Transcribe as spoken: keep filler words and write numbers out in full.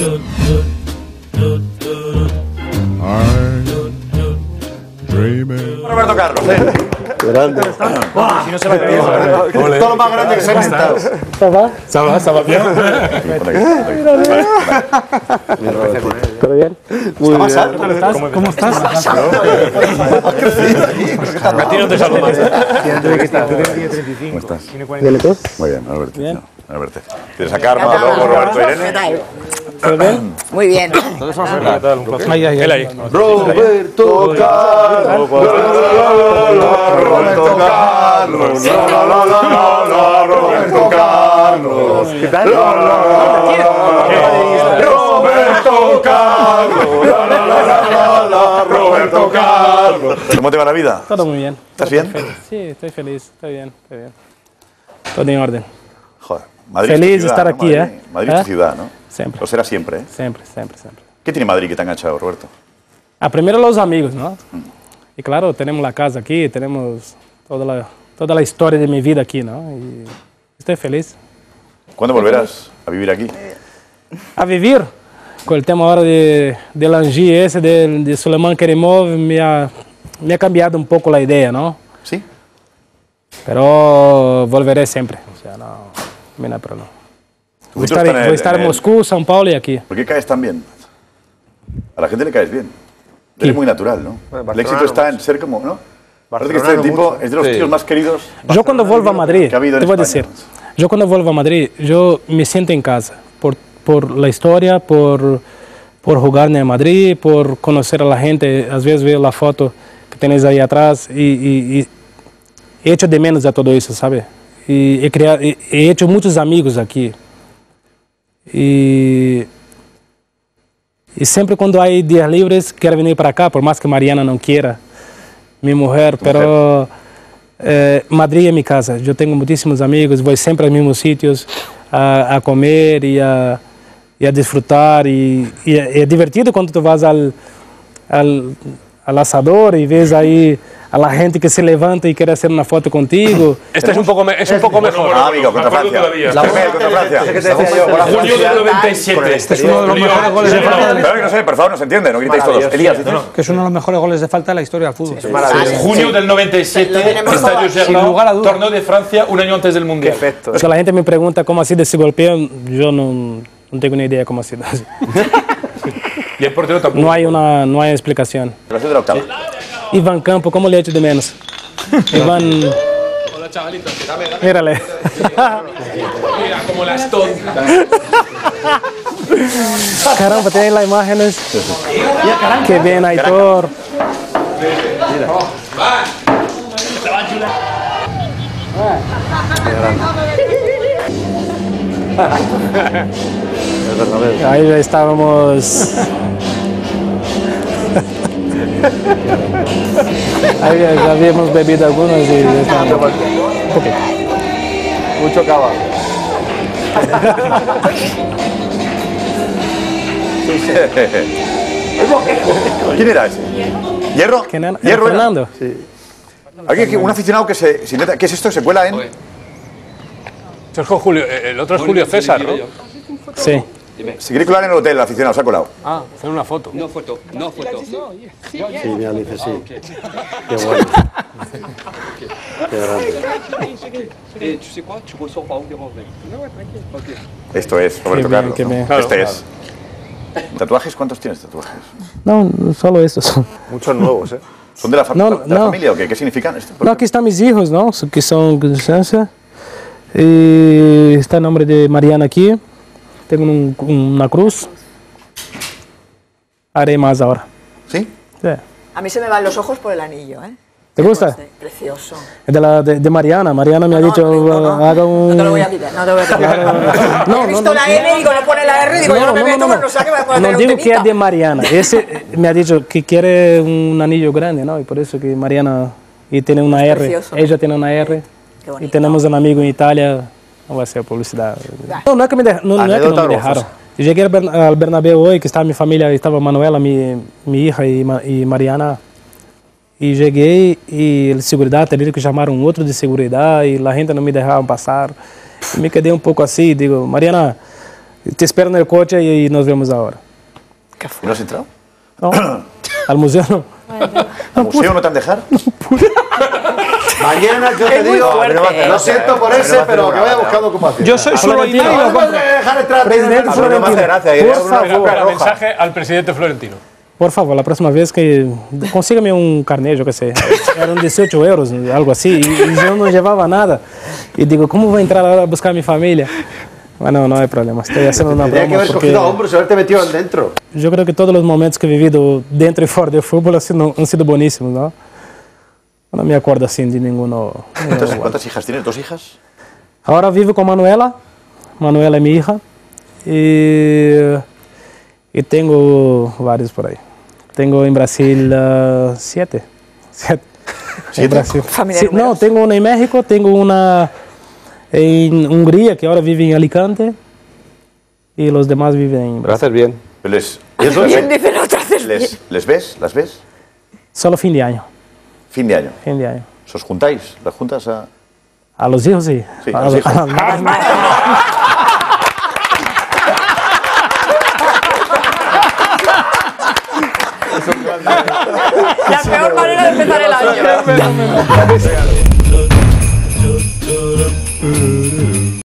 Roberto Carlos, ¿eh? Grande. Si no se va a creer. Todo lo más grande que se ha inventado. ¿Ça va? ¿Ça va? ¿Ça va bien? ¿Todo bien? Muy bien. ¿Cómo estás? ¿Cómo estás? A ti no te saludo. ¿Cómo estás? ¿Bien y tú? Muy bien, Alberto. Bien. Alberto. ¿Tienes a Carmen, luego Roberto ¿Qué Irene? tal? ¿Todo bien? Muy bien. Ay, ay, ay. Roberto Carlos. Roberto Carlos. Roberto Carlos. ¿Qué tal? Roberto Carlos. Roberto Carlos. ¿Cómo te va la vida? Todo muy bien. ¿Estás bien? Sí, estoy feliz. Estoy bien, estoy bien. Todo en orden. Joder, Madrid Feliz es tu de ciudad, estar ¿no? aquí, Madrid, ¿eh? Madrid es tu ¿Eh? ciudad, ¿no? Siempre. Lo será siempre, ¿eh? Siempre, siempre, siempre. ¿Qué tiene Madrid que te ha enganchado, Roberto? Ah, primero los amigos, ¿no? Y claro, tenemos la casa aquí, tenemos toda la, toda la historia de mi vida aquí, ¿no? Y estoy feliz. ¿Cuándo volverás a vivir aquí? A vivir, con el tema ahora de, de Langi ese, de, de Suleiman Kerimov, me ha, me ha cambiado un poco la idea, ¿no? ¿Sí? Pero volveré siempre. O sea, no, no hay problema. Voy a estar, están en voy a el- estar en en el- Moscú, São Paulo y aquí. ¿Por qué caes tan bien? A la gente le caes bien. ¿Qué? Eres muy natural, ¿no? Bueno, El éxito Barcelona está no en ser como, ¿no? Parece que Barcelona este no tipo mucho. es de los Sí. tíos más queridos Yo cuando vuelvo a Madrid, que ha habido en te voy a España. decir, yo cuando vuelvo a Madrid, yo me siento en casa por, por la historia, por, por jugar en Madrid, por conocer a la gente. A veces veo la foto que tenéis ahí atrás y, y, y he hecho de menos a todo eso, ¿sabe? Y he, creado, he, he hecho muchos amigos aquí. Y, y siempre cuando hay días libres, quiero venir para acá, por más que Mariana no quiera, mi mujer, pero eh, Madrid es mi casa. Yo tengo muchísimos amigos, voy siempre a los mismos sitios a, a comer y a, y a disfrutar. Y, y es divertido cuando tú vas al, al, al asador y ves ahí a la gente que se levanta y quiere hacer una foto contigo. Este es un poco, me- es un poco mejor. Ah, amigo, contra Me acuerdo Francia. todavía. La Primer contra Francia. Junio del noventa y siete. Este es uno de los mejores goles de falta. Pero que no sé, por favor, no se entiende, no gritáis todos. Elías, ¿dices? Que es uno de los mejores goles de falta de la historia del fútbol. Junio del noventa y siete, Lo tenemos Estadio todo. Sin lugar a Germain, dudas. torneo de Francia, un año antes del Mundial. Perfecto. Si la gente me pregunta cómo ha sido ese golpeo, yo no, no tengo ni idea cómo ha sido. Y el portero tampoco. No hay una, no hay explicación. Relación de la octava. Iván Campo, ¿cómo le echo de menos? Iván... Hola, chavalito. Mírale. Mira, como las tontas. Caramba, tienen las imágenes. Qué bien, Aitor. Ahí ya estábamos. Ahí ya, ya habíamos bebido algunos y ya estábamos. Un poquito. Mucho cava. ¿Quién era ese? ¿Hierro? ¿Quién era? ¿Hierro era? Fernando. Aquí hay un aficionado que se, se intenta- ¿qué es esto? ¿Se cuela en...? Sergio Julio, el otro es Julio César, ¿no? Sí. Se quiere colar en el hotel, el aficionado, se ha colado. Ah, hacer una foto. No foto, no foto. Ah, Sí, mi Alice, sí. Qué bueno. Qué grande. Et tu sais quoi, tu ressors par où les renvoies. Esto es Roberto Qué bien, Carlos. qué ¿no? bien. Este Claro, es. ¿Tatuajes? ¿Cuántos tienes tatuajes? No, solo estos. Muchos nuevos, ¿eh? ¿Son de la, fam- No, de la no. familia o qué? ¿Qué significan esto? No, aquí están mis hijos, ¿no? Que son de licencia. Y está el nombre de Mariana aquí. Tengo un- una cruz. Haré más ahora. ¿Sí? Sí. A mí se me van los ojos por el anillo, ¿eh? ¿Te gusta? Este, precioso. Es de, la, de, de Mariana. Mariana me ha No, dicho, no, no, no. haga un... No te lo voy a quitar, no te lo voy a quitar. No, He no, visto no, la no. M, digo, no pone la R, digo, yo no me meto, no, sé qué voy a poner no un digo que es temita. de Mariana. Ese eh, me ha dicho que quiere un anillo grande, ¿no? Y por eso que Mariana y tiene una R. precioso. Ella tiene una R. Qué Y bonito. tenemos un amigo en Italia. No va a ser publicidad. No, no es que me, de- no, no es que no Anécdota me gozosa. dejaron. Yo llegué al, Bern- al Bernabéu hoy, que estaba mi familia, estaba Manuela, mi, mi hija y, Ma- y Mariana. Y llegué y el seguridad tenía que llamar un otro de seguridad y la gente no me dejaba pasar. Y me quedé un poco así, digo, Mariana, Te espero en el coche y nos vemos ahora. ¿Y no has entrado? No, al museo no. ¿Al museo no te han dejado? Mañana yo te Es muy digo, fuerte, lo ¿eh? siento por ese, pero que vaya buscando cómo hacer. Yo soy solo Florentino. Ibai y No lo puedes compro. dejar entrar. Presidente no me Florentino. hace gracia. ir Por a una favor. Espera, alfombra espera, roja. mensaje al presidente Florentino. Por favor, la próxima vez que consígame un carnet, yo qué sé, eran dieciocho euros, algo así, y, y yo no llevaba nada. Y digo, ¿cómo voy a entrar ahora a buscar a mi familia? Bueno, no hay problema, estoy haciendo una Tendría que broma haber porque cogido a hombros y haberte metido dentro. yo creo que todos los momentos que he vivido dentro y fuera del fútbol han sido, han sido buenísimos, ¿no? No me acuerdo así de ninguno. ¿Cuántas, ¿Cuántas hijas tienes? ¿Dos hijas? Ahora vivo con Manuela, Manuela es mi hija, y, y tengo varios por ahí. Tengo en Brasil uh, siete. Siete. En Brasil. Familia Sí, no, numerosa. tengo una en México, tengo una en Hungría, que ahora vive en Alicante, y los demás viven en Lo Brasil. haces bien. Les, Bien, dicen otras. les, ¿Les ves? ¿Las ves? Solo fin de año, Fin de año. fin de año. ¿Os juntáis? ¿Las juntas a...? A los hijos sí. Sí, a a los hijos. a las madres no. La peor manera de empezar el año.